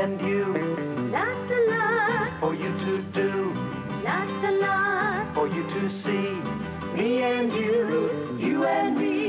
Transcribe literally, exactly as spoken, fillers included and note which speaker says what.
Speaker 1: and you.
Speaker 2: Lots and lots
Speaker 1: For you to do,
Speaker 2: lots and lots
Speaker 1: for you to see. Me and you, you and me.